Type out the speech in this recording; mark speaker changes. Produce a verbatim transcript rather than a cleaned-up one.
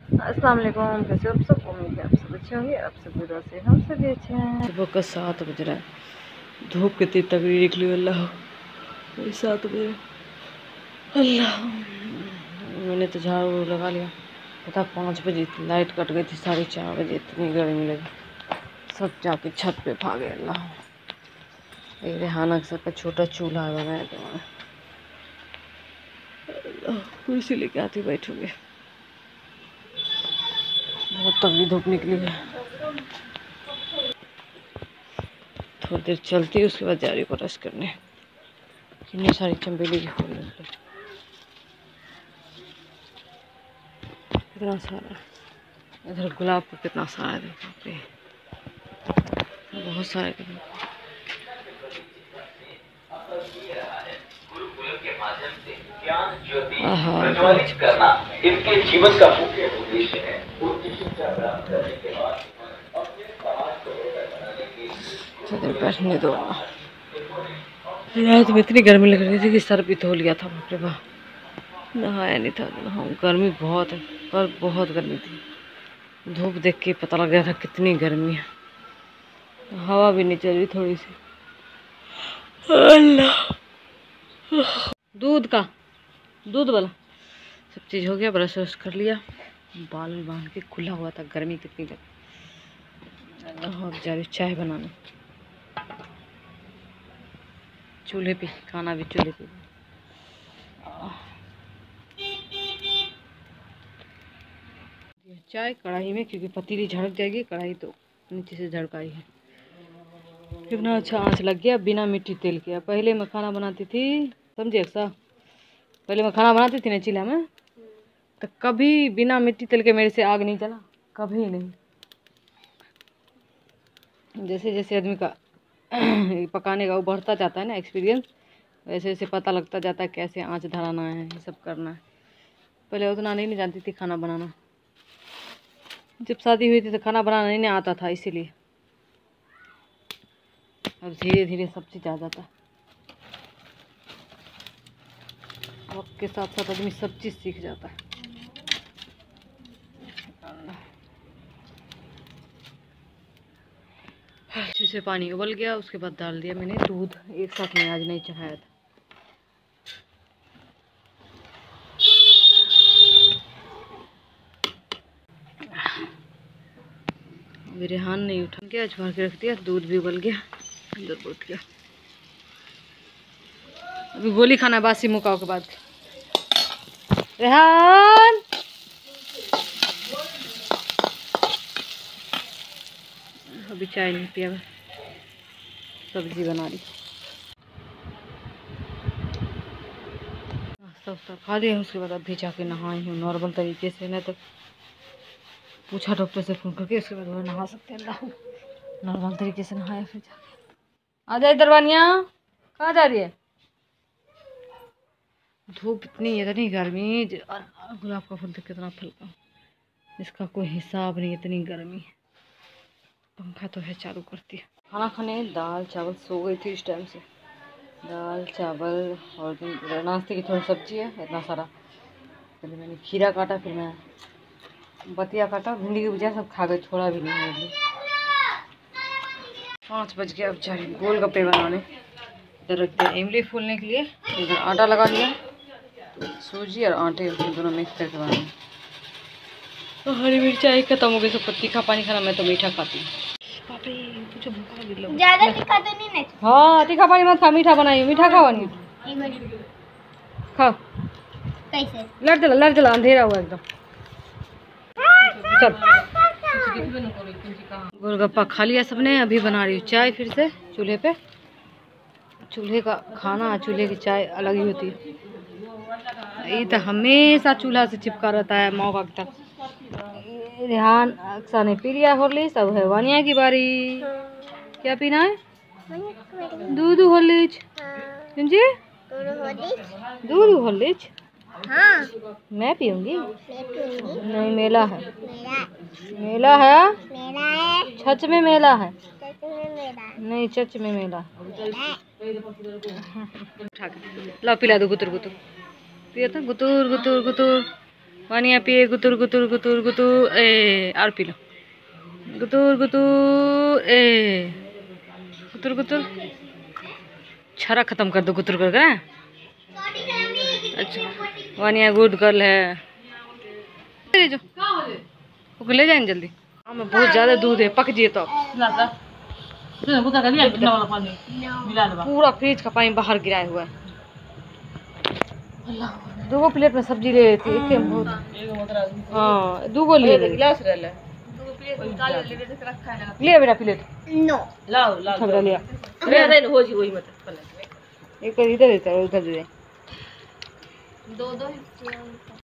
Speaker 1: अस्सलाम वालेकुम, कैसे हो आप सब? उम्मीद है आप सब अच्छे होंगे। आप सब दुआ से हम सब भी अच्छे हैं। सुबह का सात बज रहा है, धूप कितनी तगड़ी निकली। अल्लाह, सात बजे अल्लाह। मैंने तो झाड़ू लगा लिया, पता पाँच बजे लाइट कट गई थी, साढ़े चार बजे इतनी गर्मी लगी, सब जाके छत पे भागे। अल्लाह, एक रेहाना के सबका छोटा चूल्हा बनाया तो कुर्सी लेके आती बैठूंगी। बहुत तगड़ी धूप निकली है। थोड़ी देर चलती है, उसके बाद जा रही को रस करने। कितनी सारी चमेली की फूल निकले, कितना सारा। इधर गुलाब का कितना सारा देखो, बहुत सारे। करना इनके जीवन का मुख्य उद्देश्य है। बैठने दो। रात में इतनी गर्मी लग रही थी कि सर भी धो लिया था। बाप रे बाप, नहाया नहीं था। हाँ, गर्मी बहुत है, पर बहुत गर्मी थी। धूप देख के पता लग गया था कितनी गर्मी है। हवा भी नहीं चल रही थोड़ी सी। अल्लाह, दूध का दूध वाला सब चीज़ हो गया। ब्रश व्रश कर लिया, बाल बांध के खुला हुआ था। गर्मी कितनी लगी। और जा रही चाय बनाने चूल्हे पे, खाना भी चूल्हे पे। चाय कढ़ाई में, क्योंकि पतीली झड़क जाएगी, कढ़ाई तो नीचे से झड़काई है। कितना अच्छा आंच लग गया बिना मिट्टी तेल के। पहले मैं खाना बनाती थी, समझे अक्सा, पहले मैं खाना बनाती थी ना चूल्हा में, तो कभी बिना मिट्टी तेल के मेरे से आग नहीं जला, कभी नहीं। जैसे जैसे आदमी का पकाने का वो बढ़ता जाता है ना एक्सपीरियंस, वैसे वैसे पता लगता जाता है कैसे आंच धराना है, ये सब करना है। पहले उतना नहीं, नहीं जानती थी खाना बनाना। जब शादी हुई थी तो खाना बनाना नहीं आता था, इसीलिए अब धीरे धीरे सब चीज़ आ जाता है। वक्त के साथ साथ आदमी सब चीज़ सीख जाता है। अच्छे से पानी उबल गया, उसके बाद डाल दिया मैंने दूध। एक साथ में आज नहीं चढ़ाया था। अभी रेहान नहीं उठा गया, आज भर के रख दिया। दूध भी उबल गया, अंदर उठ गया। अभी गोली खाना बासी मुकाओ के बाद। रेहान, अभी चाय नहीं पिया, सब्जी बना रही। सब सब खा लिया, उसके बाद अभी जाके नहाई हूँ नॉर्मल तरीके से। नहीं तो पूछा डॉक्टर से फ़ोन करके, उसके बाद वो नहा सकते हैं। नहा नॉर्मल तरीके से नहाया, फिर जाके आ जाए। दरवानिया कहाँ जा रही है? धूप इतनी है, इतनी गर्मी। गुलाब का फूल देख कितना फलका, इसका कोई हिसाब नहीं, इतनी गर्मी। पंखा तो है चालू करती है। खाना खाने दाल चावल सो गई थी इस टाइम से। दाल चावल और नाश्ते की थोड़ी सब्जी है, इतना सारा। पहले मैंने खीरा काटा, फिर मैं बतिया काटा, भिंडी की भुजिया, सब खा गए, थोड़ा भी नहीं है। पाँच बज गया, अब जा रही गोलगप्पे बनाने। इधर रखते हैं इमली फूलने के लिए, इधर आटा लगा लिया, सूजी और आटे दोनों मिक्स करके बनाना। तो हरी मिर्चाई खत्म हो गई, सब तीखा पानी खाना, मैं तो मीठा खाती हूँ। कुछ भूखा भी लगा, ज़्यादा तीखा तो नहीं है। हाँ, तीखा पानी मत खा, मीठा बनाइए। मीठा खाओ, खाओ। कैसे? लड़ चला, लड़ चला, अंधेरा हुआ एकदम। चल, गोलगप्पा खा लिया सबने। अभी बना रही हूँ चाय फिर से चूल्हे पे। चूल्हे का खाना, चूल्हे की चाय अलग ही होती है। ये तो हमेशा चूल्हा से चिपका रहता है मौका तक। रेहान अक्सा ने पी लिया हॉर्लिक्स, अब है वानिया की बारी। क्या पीना है? दूध हॉर्लिक्स। जी, दूध हॉर्लिक्स। हाँ, मैं पीऊंगी। नहीं, मेला है, मेला है, छच में मेला है। नहीं, चच में मेला। ला पिला दो, गुतुर गुतुर पिया था, गुतुर गुतुर गुतुर। वानिया पिए गुतुर गुतुर गुतुर गुतुर ए और पी लो गुतुर गुतुर ए गुतुर गुतुर छरा खत्म कर दो गुतुर कर कर। अच्छा वानिया गुड गर्ल है। ले जो ले जाएंगे जल्दी। हमें बहुत ज्यादा दूध है, पक जिए तो पूरा फ्रिज का पानी बाहर गिराया हुआ है। दो प्लेट में सब्जी ले लेती है एक बहुत। हाँ दो ले गिलास ले ले ले बेटा प्लेट नो लाओ लाओ लिया ले हो जी वही मत एक इधर इधर उधर दे दो दो